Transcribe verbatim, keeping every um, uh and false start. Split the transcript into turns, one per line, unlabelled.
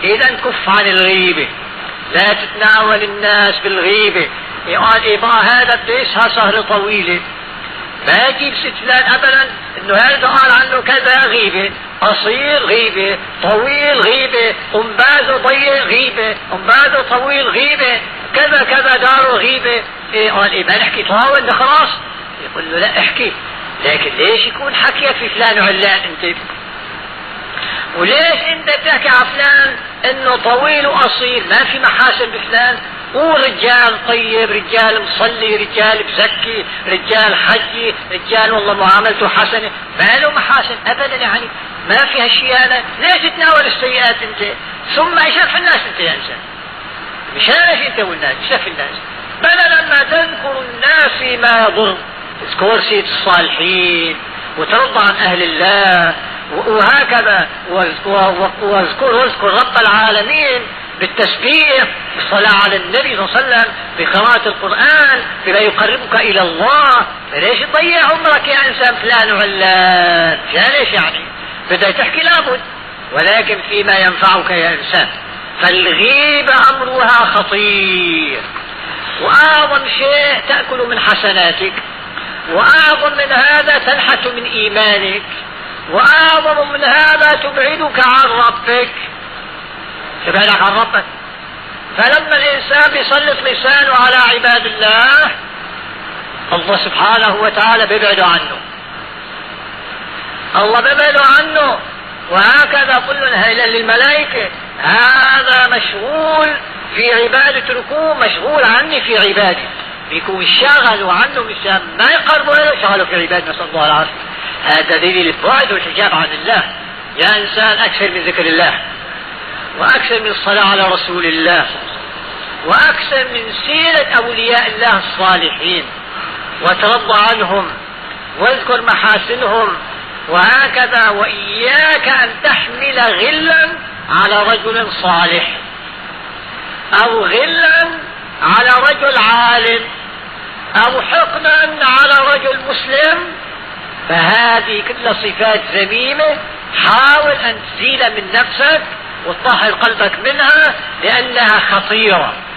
إذا كف عن الغيبة، لا تتناول الناس بالغيبة. يقال إيه بقى هذا بده يسهر سهرة طويلة، ما يجيب ست فلان أبدا إنه هذا قال عنه كذا غيبة، قصير غيبة، طويل غيبة، أنباذه ضيق غيبة، أنباذه طويل غيبة، كذا كذا داره غيبة. إيه قال إيه ما نحكي طاول ده خلاص؟ يقول له لا احكي، لكن ليش يكون حكيك في فلان وعلان انت؟ وليش انت تحكي على فلان انه طويل وقصير ما في محاسن بفلان؟ ورجال طيب، رجال مصلي، رجال بزكي، رجال حجي، رجال والله معاملته حسنة، ما له محاسن ابدا، يعني ما في هالشيانة. ليش تتناول السيئات انت؟ ثم اشرف الناس انت يا انسان، مشانك انت والناس، شف الناس، بل لما تذكر الناس ما يضر تذكر سيد الصالحين وترضى عن اهل الله وهكذا، واذكر واذكر رب العالمين بالتسبيح، بالصلاة على النبي صلى الله عليه وسلم، بقراءة القرآن، بما يقربك إلى الله. ليش تضيع عمرك يا إنسان فلان وعلان؟ ليش يعني؟ بدأت تحكي لابد، ولكن فيما ينفعك يا إنسان. فالغيبة أمرها خطير، وأعظم شيء تأكل من حسناتك، وأعظم من هذا تنحت من إيمانك، وأعظم من هذا تبعدك عن ربك، تبعدك عن ربك. فلما الإنسان بيسلط لسانه على عباد الله، الله سبحانه وتعالى بيبعد عنه، الله بيبعد عنه. وهكذا قلنا للملائكة هذا مشغول في عبادة ركوع، مشغول عني في عبادة، بيكون شغلوا عنه مشان ما يقربوا له، شغلوا في عبادة، نسأل الله العافية. هذا دليل البعد والحجاب عن الله. يا إنسان أكثر من ذكر الله، وأكثر من الصلاة على رسول الله، وأكثر من سيرة أولياء الله الصالحين، وترضى عنهم واذكر محاسنهم، وهكذا. وإياك أن تحمل غلا على رجل صالح، أو غلا على رجل عالم، أو حقنا على رجل مسلم، فهذه كلها صفات ذميمة. حاول أن تزيل من نفسك وتطهر قلبك منها، لأنها خطيرة.